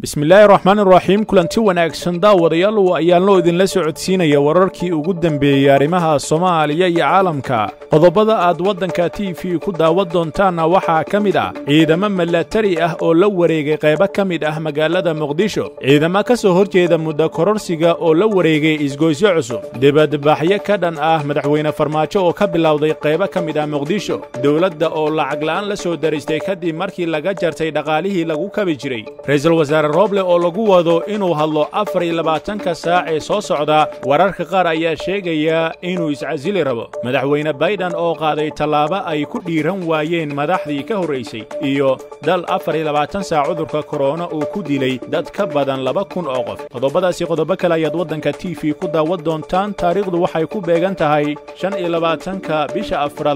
بسم الله الرحمن الرحيم kulanti wanaagsan daawadayaal ayaan loo idin la socodsiinaya wararkii ugu dambeeyay arrimaha Soomaaliya iyo caalamka qodobada aad wadanka TV ku daawad doontaan waxa kamid ah ciidamo milatari ah oo la wareegay qaybo kamid ah magaalada Muqdisho ciidamo ka soo horjeeda muddo kororsiga oo la wareegay isgoysyo cusub dibadbaxyo ka dhan ah madaxweyne Farmaajo oo ka bilowday qaybo kamid ah Muqdisho dawladda oo lacag la'aan la soo daristay kadib markii laga jartay dhaqaalihii lagu kabi jiray ra'iisul wasaare Roble oo lagu wado inuu hadlo 24 saac ee soo socda wararka qaar ayaa sheegaya inuu iscasili rabo madaxweyne Biden oo qaaday talaabo ay ku dhiiran waayeen madaxdii ka horeysay iyo dal 24 saac cudurka corona oo ku dilay dad ka badan 2,000 oo qof qodobadaasi qodobo kale ayaad wadanka TV ku daawad doontaan taariikhdu waxay ku beegan tahay 25 bisha Afraad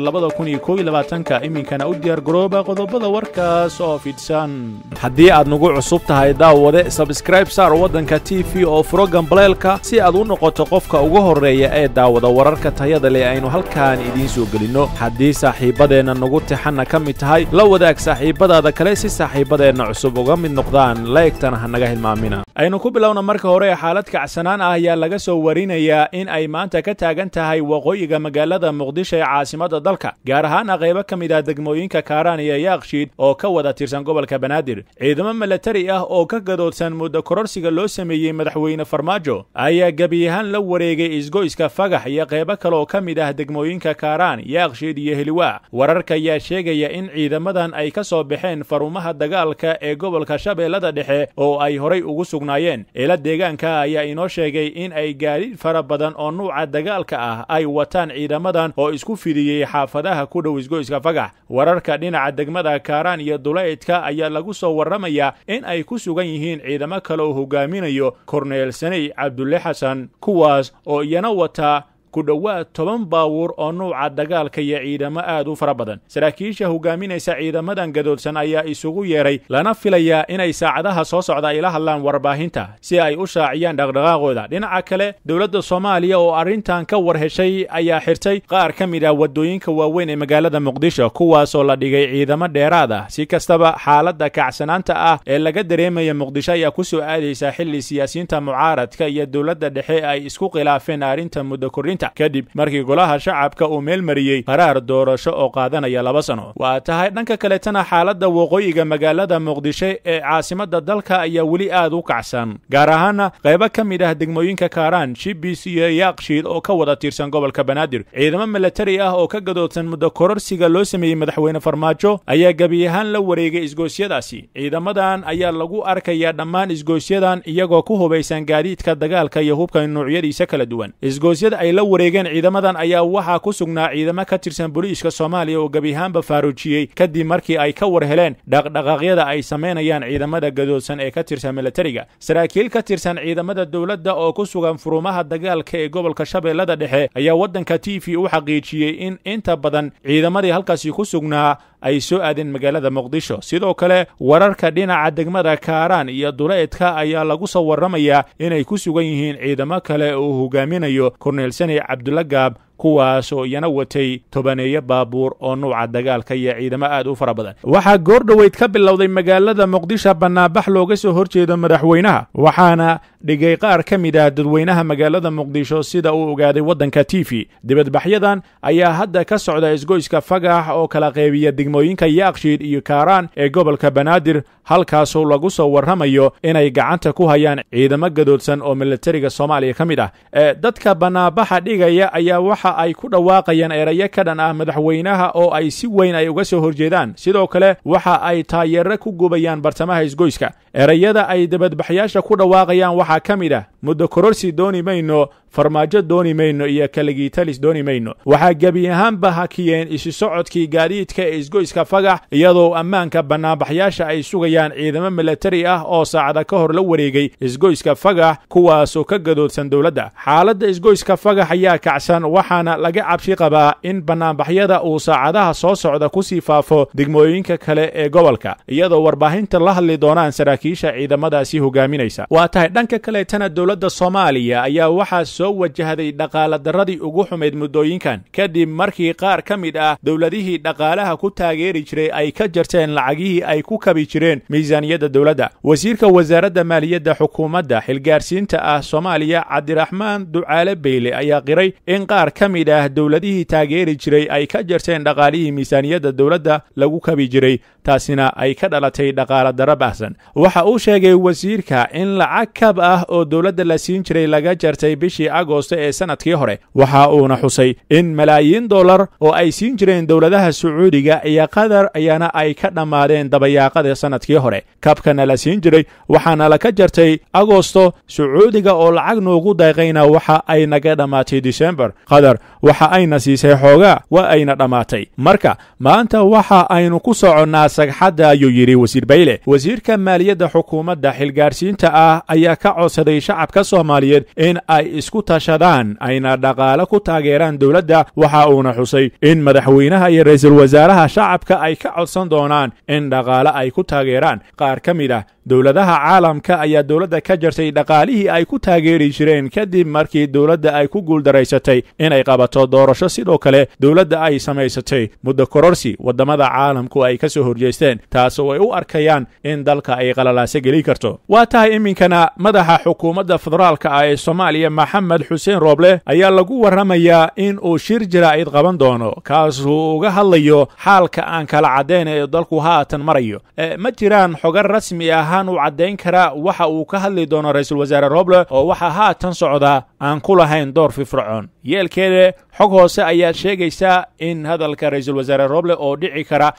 2021 iminkana u diyaar garooba qodobada warkaas oo fidsan haddii aad nagu cusub tahay daawade subscribe saar wadanka TV oo program baleelka si aad u noqoto qofka ugu horeeya ee daawada wararka tayada leh aynu halkaan idin soo gelino haddii saaxiibadeena nagu tixana ka mid tahay la wadaag saaxiibadaada kale si saaxiibadeena cusub uga mid noqdaan like-tana hanaga hilmaamina aynu ku bilowna marka hore xaalad kacsanaan ah ayaa laga soo warinayaa in ay maanta ka taagan tahay waqooyiga magaalada Muqdisho ee caasimada dalka gaar ahaan qaybo kamid ah degmooyinka Kaaraan iyo Yaaqshiid oo ka wada tirsan gobolka Banaadir ciidamo milatari ah oo ka gadoodsan muddo kororsiga loo sameeyay madaxweyne Farmaajo ayaa gabiyahan la wareegay isgoyska Fagax iyo qaybo kale oo kamid ah degmooyinka Kaaraan Yaaqshiid iyo Heliwaa wararka ayaa sheegaya in ciidamadan ay ka soo baxeen farumaha dagaalka ee gobolka Shabeellada Dhexe oo ay horay ugu sugnaayeen ila deegaanka ayaa inoo sheegay in ay gaadiid fara badan oo nuuca dagaalka ah ay wataan ciidamadan oo isku fidiyay xaafadaha ku dhow isgoyska Fagax wararka dhinaca degmada Kaaraan iyo Duleedka ayaa lagu soo waramayaa in ay ku sugan yihiin ciidamo kale oo hogaaminayo Cornel Sanay Cabdulle Xasan kuwaas oo iyana wata ku dhawaad 10 baawur oo nuuca dagaalka iyo ciidamo aad u fara badan saraakiisha hogaaminaysa ciidamadan gadoodsan ayaa isugu yeeray lana filayaa inay saacadaha soo socda ila hadlaan warbaahinta si ay u shaaciyaan dhaqdhaqaaqooda dhinaca kale dawladda Soomaaliya oo arintan ka war heshay ayaa xirtay qaar kamid ah wadooyinka waaweyn ee magaalada Muqdisho kuwaas oo la dhigay ciidamo dheeraad ah si kastaba xaaladda kacsanaanta ah ee laga dareemayo Muqdisho ayaa ku soo aadaysa xilli siyaasiyiinta mucaaradka iyo dawladda dhexe ay isku khilaafeen arinta muddo korinta kadib markii golaha shacabka uu meel mariyay qaraar doorasho oo qaadanaya 2 sano waa tahay dhanka kale tan xaaladda waqooyiga magaalada Muqdisho ee caasimada dalka ayaa wali aad u kacsan gaar ahaan qaybo kamid ah degmooyinka Kaaraan GBC iyo Yaaqshiid oo ka wada tirsan gobolka Banaadir ciidamo milatari ah oo ka gadoodsan muddo kororsiga loo sameeyay madaxweyne Farmaajo ayaa gabiyahan la wareegay isgoosyadaasi ciidamadan ayaa lagu arkaya dhammaan isgoosyadan iyagoo ku hubaysan gaadiidka dagaalka iyo hubka noocyadiisa kala duwan isgoosyada ay la wareegeen ciidamadan ayaa waxa ku sugnaa ciidamo ka tirsan booliiska Soomaaliya oo gabiyahanba faaruujiyay kadib markii ay ka war heleen dhaqdhaqaaqyada ay sameynayaan ciidamada gadoodsan ee ka tirsan militariga saraakiil ka tirsan ciidamada dawladda oo ku sugan furumaha dagaalka ee gobolka Shabeellada Dhexe ayaa wadanka TV u xaqiijiyay in inta badan ciidamadii halkaasi ku sugnaa ay soo aadeen magaalada Muqdisho sidoo kale wararka dhinaca degmada Kaaraan iyo Duleedka ayaa lagu soo waramayaa inay ku sugan yihiin ciidamo kale oo hogaaminayo Cornel Sanay Cabdulle Gaab kuwaas oo iyana watay tobaneeyo baabuur oo nuuca dagaalka iyo ciidamo aad u fara badan waxa goor dhaweyd ka bilowday magaalada Muqdisho banaabax looga soo horjeedo madaxweynaha waxaana dhigay qaar kamid ah dadweynaha magaalada Muqdisho sida uu ogaaday wadanka TV dibadbaxyadan ayaa hadda ka socda isgoyska Fagax oo kala qeybiya degmooyinka Yaaqshiid iyo Kaaraan ee gobolka Banaadir halkaas oo lagu soo waramayo inay gacanta ku hayaan ciidamo gadoodsan oo militariga Soomaaliya kamid ah dadka banaabaxa dhigaya ayaa waxa ay ku dhawaaqayaan erayo ka dhan ah madaxweynaha oo ay si weyn ay uga soo horjeedaan sidoo kale waxa ay taageero ku gubayaan bartamaha isgoyska erayada ay dibadbaxyaasha ku dhawaaqayaan waxa kamid ah muddo kororsi dooni mayno Farmaajo dooni mayno iyo kaligiitalis dooni mayno waxa gabiyahanba hakiyeen isu socodkii gaadiidka ee isgoyska Fagax iyadoo ammaanka banaabaxyaasha ay sugayaan ciidamo militari ah oo saacada ka hor la wareegay isgoyska Fagax kuwaas oo ka gadoodsan dawladda xaaladda isgoyska Fagax ayaa kacsan waxaana laga cabsi qabaa in banaabaxyada uu saacadaha soo socda ku sii faafo degmooyinka kale ee gobolka iyadoo warbaahinta la hadli doonaan saraakiisha ciidamadaasi hogaaminaysa waa tahay dhanka dhanka kaleetana dowladda Soomaaliya ayaa waxaa soo wajahday dhaqaale darradii ugu xumeyd muddooyinkan kadib markii qaar ka mid ah dowladihii dhaqaalaha ku taageeri jiray ay ka jarteen lacagihii ay ku kabi jireen miisaaniyadda dowladda. wasiirka wasaaradda maaliyadda xukuumadda xilgaarsiinta ah Soomaaliya Cabdiraxmaan Ducaale Beyle ayaa qiray in qaar ka mid ah dowladihii taageeri jiray ay ka jarteen dhaqaalihii miisaaniyadda dowladda lagu kabi jiray, taasina ay ka dhalatay dhaqaale darro baahsan. waxa uu sheegay wasiirka in lacag kab ah oo dowladda la siin jiray laga jartay bishii Agoosto ee sanadkii hore. waxa uuna xusay in malaayiin dollar oo ay siin jireen dowladaha Sacuudiga iyo Qatar ayaana ay ka dhammaadeen dabayaaqada sanadkii hore. kabkana la siin jiray waxaana la ka jartay Agoosto, Sacuudiga oo lacag noogu deeqayna waxa ay naga dhamaatay December, Qatar waxa ayna siisay xoogaa waa ayna dhamaatay. marka maanta waxa aynu ku soconnaa sagxadda, ayuu yidhi wasiir Beyle. wasiirka maaliyadda xukuumadda xilgaarsiinta ah ayaa ka codsaday shacabka Soomaaliyeed in ay isku tashadaan ayna dhaqaale ku taageeraan dowladda. waxa uuna xusay in madaxweynaha iyo ra'iisul wasaaraha shacabka ay ka codsan doonaan in dhaqaale ay ku taageeraan. qaar ka mid ah dowladaha caalamka ayaa dowladda ka jartay dhaqaalihii ay ku taageeri jireen kadib markii dowladda ay ku guuldaraysatay inay qabato doorasho. sidoo kale dowladda ay samaysatay muddo kororsi waddamada caalamku ay ka soo horjeesteen, taasoo ay u arkayaan in dalka ay qalalaase geli karto. waa tahay iminkana madaxa xukuumadda federaalka ah ee Soomaaliya Maxamed Xuseen Rooble ayaa lagu warramayaa in uu shir jaraa'id qaban doono kaasuu uga hadlayo xaalka aan kala caddayn ee dalku haatan marayo. ma jiraan xogar rasmi ahaan u caddayn kara waxa uu ka hadli doono ra'iisul wasaare Rooble oo waxa haatan socda aan ku lahayn door firfircoon. yeelkeeda xog hoose ayaa sheegaysa in hadalka ra'iisul wasaare Rooble oo dhici kara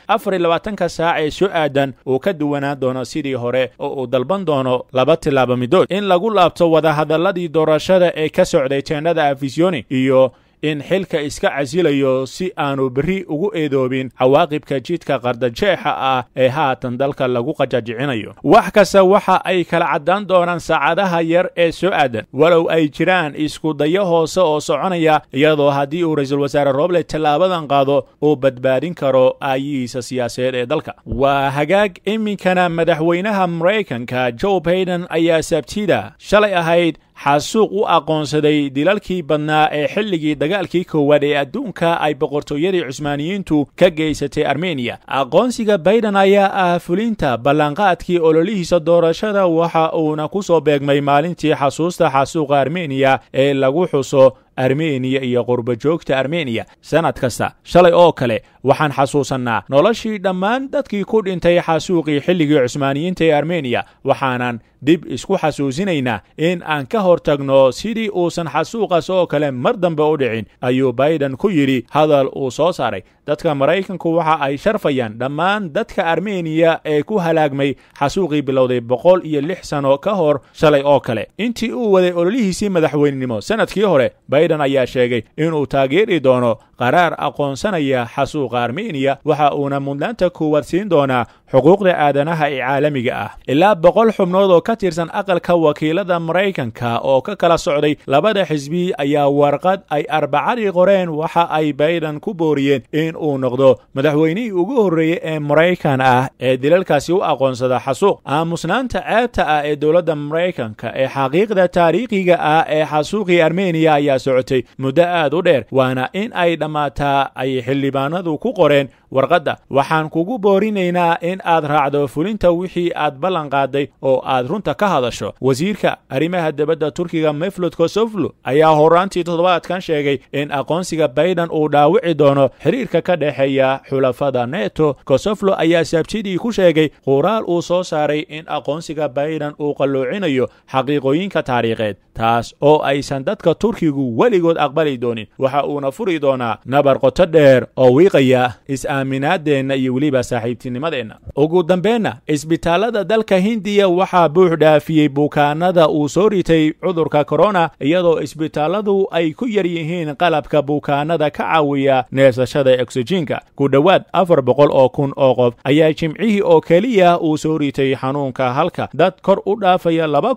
24 saac ee soo aadan uu ka duwanaan doono sidii hore oo uu dalban doono laba tilaabo midood in lagu laabto wada hadalladii doorashada ee ka socday teendhada Afisioni iyo in xilka iska casilayo si aanu berri ugu eedoobin cawaaqibka jidka qardajeexa ah ee haatan dalka lagu qajajicinayo. wax kasta waxa ay kala caddaan doonaan saacadaha yar ee soo aadan, walow ay jiraan isku dayo hoose oo soconaya iyadoo haddii uu ra'iisul wasaare Rooble tallaabadan qaado uu badbaadin karo aayihiisa siyaasadeed ee dalka. waa hagaag iminkana madaxweynaha Maraykanka Joe Biden ayaa Sabtida shalay ahayd xasuuq u aqoonsaday dilalkii badnaa ee xilligii dagaalkii koowaad ee adduunka ay boqortooyadii Cusmaaniyiintu ka geysatay Armenia. aqoonsiga Biden ayaa ah fulinta ballanqaadkii ololihiisa doorashada, waxa uuna ku soo beegmay maalintii xasuusta xasuuqa Armenia ee lagu xuso Armenia iyo qurba joogta Armenia sanad kasta. shalay oo kale waxaan xasuusannaa noloshii dhammaan dadkii ku dhintay xasuuqii xilligii Cusmaaniyiinta ee Armenia, waxaanan dib isku xasuusinaynaa in aan ka hortagno sidii uusan xasuuqaas oo kale mar dambe u dhicin, ayuu Biden ku yidhi hadal uu soo saaray. dadka Maraykanku waxa ay sharfayaan dhammaan dadka Armenia ee ku halaagmay xasuuqii bilowday 106 sano ka hor shalay oo kale. intii uu waday ololihiisii madaxweynenimo sanadkii hore, Biden ayaa sheegay inuu taageeri doono qaraar aqoonsanaya xasuuqa Armenia, waxa uuna mudnaanta koowaad siin doonaa xuquuqda aadanaha ee caalamiga ah. ilaa 100 xubnood oo ka tirsan aqalka wakiilada Maraykanka oo ka kala socday labada xisbi ayaa warqad ay Arbacadii qoreen waxa ay Biden ku booriyeen in uu noqdo madaxweynihii ugu horreeyay ee Maraykan ah ee dilalkaasi u aqoonsada xasuuq. aamusnaanta ceebta ah ee dowladda Maraykanka ee xaqiiqda taariikhiga ah ee xasuuqii Armenia ayaa socotay muddo aad u dheer, waana in ay dhammaataa ay xildhibaanadu ku qoreen warqadda. waxaan kugu boorinaynaa in aad raacdo fulinta wixii aad ballan qaaday oo aad runta ka hadasho. wasiirka arrimaha dibadda Turkiga Mevlut Cavusoglu ayaa horaantii toddobaadkan sheegay in aqoonsiga Biden uu dhaawici doono xiriirka ka dhexeeya xulafada NATO. Cavusoglu ayaa Sabtidii ku sheegay qoraal uu soo saaray in aqoonsiga Biden uu qalloocinayo xaqiiqooyinka taariikheed, taas oo aysan dadka Turkigu weligood aqbali doonin. waxa uuna furi doonaa nabar qoto dheer oo wiiqaya is-aaminaadeenna iyo weliba saaxiibtinimadeenna. ugu dambeynna isbitaalada dalka Hindiya waxaa buux dhaafiyey bukaanada uu soo ritay cudurka corona, iyadoo isbitaaladu ay ku yar yihiin qalabka bukaanada ka caawiya neefsashada oksijiinka. ku dhowaad 400,000 oo qof ayaa jimcihii oo keliya uu soo ritay xanuunka, halka dad kor u dhaafaya 2,000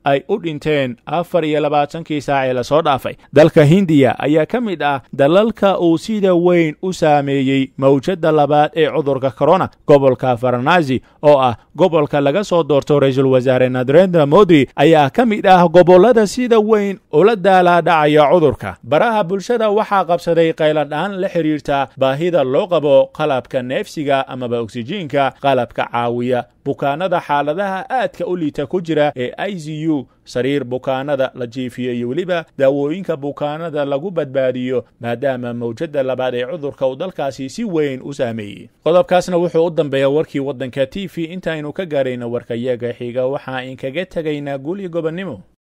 ay u dhinteen 24 saac ee la soo dhaafay. dalka Hindiya ayaa ka mid ah dalalka uu sida weyn u saameeyey mawjadda labaad ee cudurka corona. gobolka Varanasi oo ah gobolka laga soo doorto ra'iisul wasaare Narendra Modi ayaa ka mid ah gobolada sida weyn ula daalaa-dhacaya cudurka. baraha bulshada waxaa qabsaday qayladhaan la xiriirta baahida loo qabo qalabka neefsiga amaba oksijiinka, qalabka caawiya bukaanada xaaladaha aadka u liita ku jira ee ICU, sariir bukaanada la jiifiyo iyo weliba daawooyinka bukaanada lagu badbaadiyo maadaama mawjadda labaad ee cudurka uu dalkaasi si weyn u saameeyey. qodobkaasna wuxuu u dambeeyaa warkii waddanka TV. intaaynu ka gaarayna warkayaga xiga waxaa inkaga tegaynaa guul iyo gobonnimo.